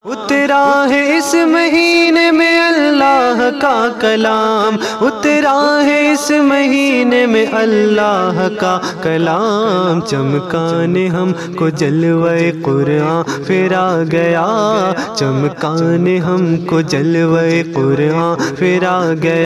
उतरा है इस महीने में अल्लाह का कलाम, उतरा है इस महीने में अल्लाह का कलाम। चमकाने हमको जलवे कुरान फिर आ गया, चमकाने हमको जलवे कुरान फिर आ गया।